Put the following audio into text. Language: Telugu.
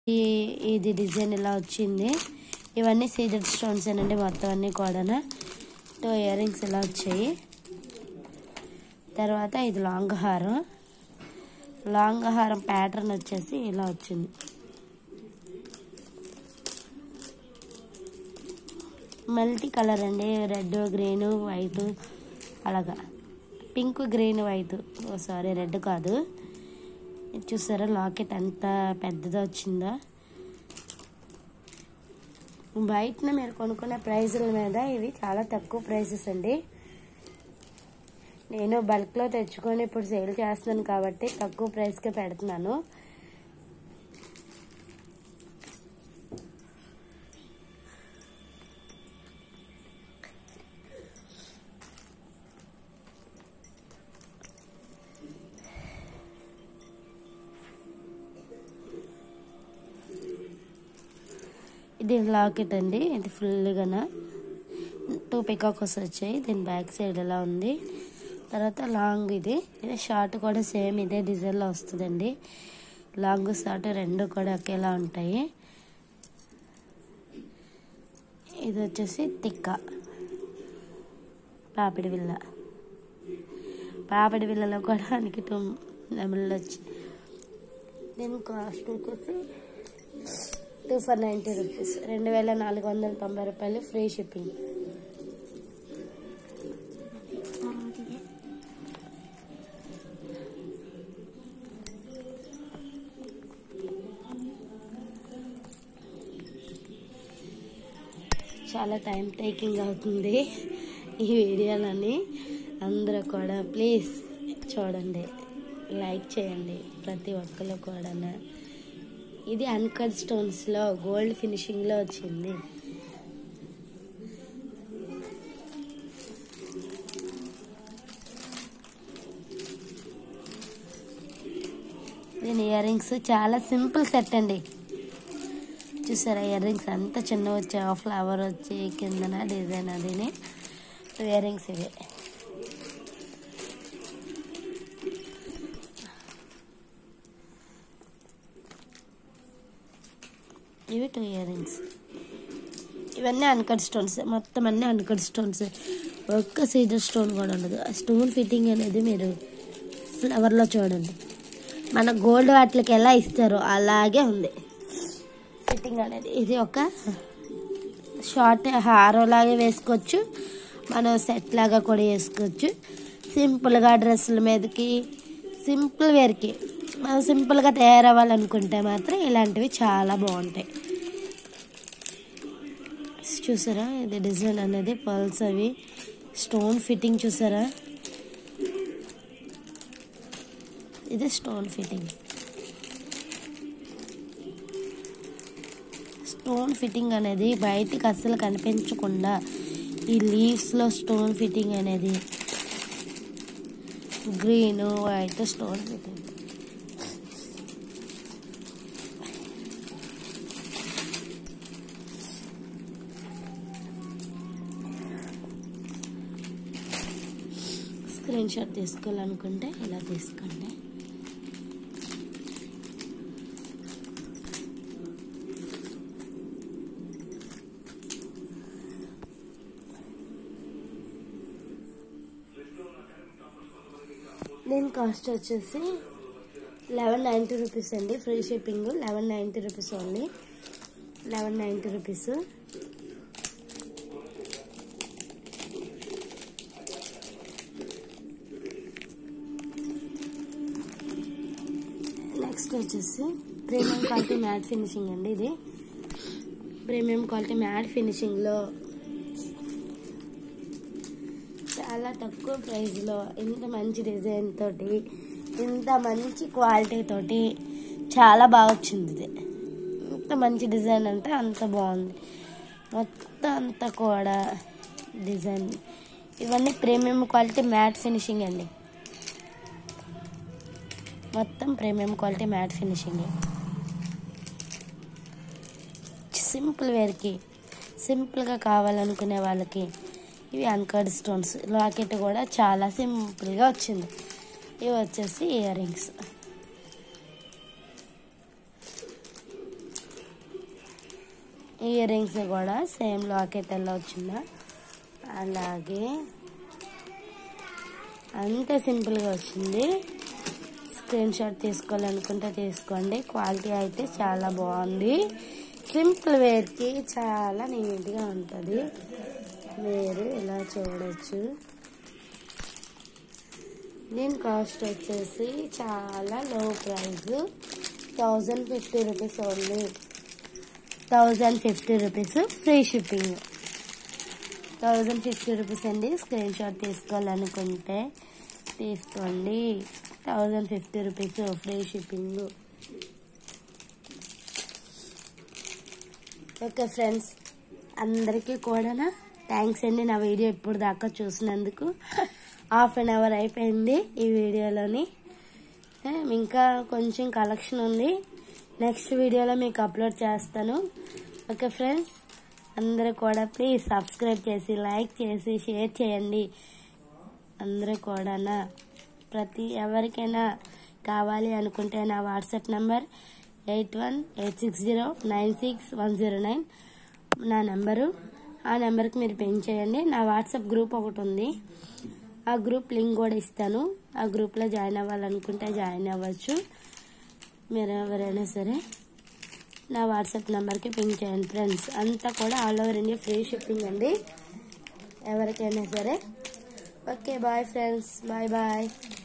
ఇది డిజైన్ ఇలా వచ్చింది. ఇవన్నీ సీజెడ్ స్టోన్స్ అండి మొత్తం అన్నీ కూడా. 2 ఇయర్ రింగ్స్ ఇలా వచ్చాయి. తర్వాత ఇది లాంగ్ హారం ప్యాటర్న్ వచ్చేసి ఇలా వచ్చింది. మల్టీ కలర్ అండి, రెడ్ గ్రీన్ వైట్, అలాగా pink green white, sorry red కాదు. చూసారా లాకెట్ ఎంత పెద్దగా వచ్చిందో. బయటన మీరు కొనుక్కునే ప్రైజుల మీద ఇవి చాలా తక్కువ ప్రైసెస్ అండి. నేను బల్క్లో తెచ్చుకొని ఇప్పుడు సేల్ చేస్తున్నాను కాబట్టి తక్కువ ప్రైస్కే పెడుతున్నాను. ఇది లాకెట్ అండి, ఇది ఫుల్గా 2 పికాక్స్ వచ్చాయి. దీని బ్యాక్ సైడ్ ఎలా ఉంది. తర్వాత లాంగ్ ఇది షార్ట్ కూడా సేమ్ ఇదే డిజైన్లో వస్తుందండి. లాంగ్ షార్ట్ రెండు కూడా ఒకేలా ఉంటాయి. ఇది వచ్చేసి తిక్క పాపిడి బిల్లలో కూడా మనకి 2 నెమళ్ళు వచ్చాయి. దీని కాస్ట్ వచ్చేసి 2 for 90 రూపీస్, 2490 రూపాయలు, ఫ్రీ షిప్పింగ్. చాలా టైం టేకింగ్ అవుతుంది ఈ వీడియోలని. అందరూ కూడా ప్లీజ్ చూడండి, లైక్ చేయండి ప్రతి ఒక్కరు కూడా. ఇది అన్కట్ స్టోన్స్లో గోల్డ్ ఫినిషింగ్లో వచ్చింది. దీని ఇయర్ రింగ్స్ చాలా సింపుల్ సెట్ అండి. చూసారా ఇయర్ రింగ్స్ అంత చిన్న వచ్చి ఫ్లవర్ వచ్చి కిందన డిజైన్. అదిని 2 ఇయర్ రింగ్స్ ఇవి. ఇవి 2 ఇయర్ రింగ్స్. ఇవన్నీ అన్కట్ స్టోన్స్, మొత్తం అన్నీ అన్కట్ స్టోన్స్. ఒక్క సీజర్ స్టోన్ కూడా ఉండదు. ఆ స్టోన్ ఫిట్టింగ్ అనేది మీరు ఫ్లవర్లో చూడండి. మన గోల్డ్ వాటికి ఎలా ఇస్తారో అలాగే ఉంది ఫిట్టింగ్ అనేది. ఇది ఒక షార్ట్ హారం లాగా వేసుకోవచ్చు, మనం సెట్ లాగా కూడా వేసుకోవచ్చు. సింపుల్గా డ్రెస్సుల మీదకి, సింపుల్ వేర్కి మనం సింపుల్గా తయారవ్వాలనుకుంటే మాత్రం ఇలాంటివి చాలా బాగుంటాయి. చూసారా ఇది డిజైన్ అనేది పర్ల్స్ అవి స్టోన్ ఫిట్టింగ్. చూసారా ఇది స్టోన్ ఫిట్టింగ్. స్టోన్ ఫిట్టింగ్ అనేది బయటికి అస్సలు కనిపించకుండా ఈ లీవ్స్లో స్టోన్ ఫిట్టింగ్ అనేది green white stone fitting. Screen shot తీసుకోవాలనుకుంటే ఇలా తీసుకోండి. దీని కాస్ట్ వచ్చేసి 1190 రూపీస్ అండి, free shipping. 1190 rupees only, 1190 rupees. Next వచ్చేసి ప్రీమియం క్వాలిటీ మ్యాట్ ఫినిషింగ్ అండి. ఇది ప్రీమియం క్వాలిటీ మ్యాట్ ఫినిషింగ్లో చాలా తక్కువ ప్రైస్లో ఇంత మంచి డిజైన్ తోటి, ఇంత మంచి క్వాలిటీ తోటి చాలా బాగా వచ్చింది. ఇది ఇంత మంచి డిజైన్ అంటే అంత బాగుంది. మొత్తం అంతా కూడా డిజైన్. ఇవన్నీ ప్రీమియం క్వాలిటీ మ్యాట్ ఫినిషింగ్ అండి. మొత్తం premium quality matte finishing. Simple వేర్కి, సింపుల్గా కావాలనుకునే వాళ్ళకి ఇవి అన్కట్ స్టోన్స్. లాకెట్ కూడా చాలా సింపుల్గా వచ్చింది. ఇవి వచ్చేసి ఇయర్ రింగ్స్. ఇయర్ రింగ్స్ కూడా సేమ్ లాకెట్ ఎలా వచ్చిందా అలాగే అంతే సింపుల్గా వచ్చింది. స్క్రీన్ షాట్ తీసుకోవాలనుకుంటే తీసుకోండి. క్వాలిటీ అయితే చాలా బాగుంది. సింపుల్ వేర్కి చాలా నీట్గా ఉంటుంది. మీరు ఇలా చూడొచ్చు. దీని కాస్ట్ వచ్చేసి చాలా low price, 1050 rupees only. 1050 rupees free shipping. 1050 rupees అండి. స్క్రీన్ షాట్ తీసుకోవాలనుకుంటే తీసుకోండి. 1050 rupees free shipping. Okay friends, అందరికీ కూడా థ్యాంక్స్ అండి. నా వీడియో ఇప్పుడు దాకా చూసినందుకు. హాఫ్ అన్ అవర్ అయిపోయింది ఈ వీడియోలోని. ఇంకా కొంచెం కలెక్షన్ ఉంది, నెక్స్ట్ వీడియోలో మీకు అప్లోడ్ చేస్తాను. ఓకే ఫ్రెండ్స్, అందరూ కూడా ప్లీజ్ సబ్స్క్రైబ్ చేసి లైక్ చేసి షేర్ చేయండి. అందరూ కూడా ప్రతి ఎవరికైనా కావాలి అనుకుంటే నా వాట్సాప్ నంబర్ 8186096109 నా నెంబరు. ఆ నెంబర్కి మీరు పిన్ చేయండి. నా వాట్సాప్ గ్రూప్ ఒకటి ఉంది, ఆ గ్రూప్ లింక్ కూడా ఇస్తాను. ఆ గ్రూప్లో జాయిన్ అవ్వాలనుకుంటే జాయిన్ అవ్వచ్చు. మీరు ఎవరైనా సరే నా వాట్సాప్ నెంబర్కి పిన్ చేయండి ఫ్రెండ్స్. అంతా కూడా all over India free shipping అండి ఎవరికైనా సరే. Okay bye friends, bye bye.